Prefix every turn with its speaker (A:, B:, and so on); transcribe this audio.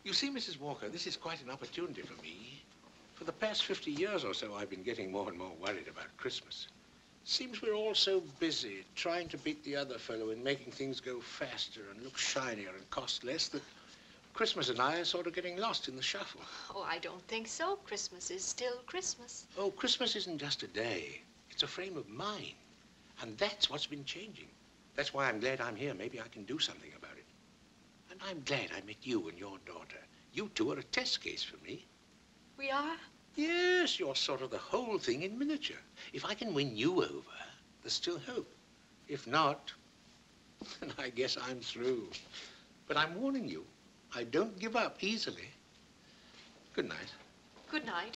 A: You see, Mrs. Walker, this is quite an opportunity for me. For the past 50 years or so, I've been getting more and more worried about Christmas. Seems we're all so busy trying to beat the other fellow in making things go faster and look shinier and cost less that Christmas and I are sort of getting lost in the shuffle.
B: Oh, I don't think so. Christmas is still Christmas.
A: Oh, Christmas isn't just a day. It's a frame of mind. And that's what's been changing. That's why I'm glad I'm here. Maybe I can do something about it. And I'm glad I met you and your daughter. You two are a test case for me.
B: We are?
A: Yes, you're sort of the whole thing in miniature. If I can win you over, there's still hope. If not, then I guess I'm through. But I'm warning you, I don't give up easily. Good night.
B: Good night.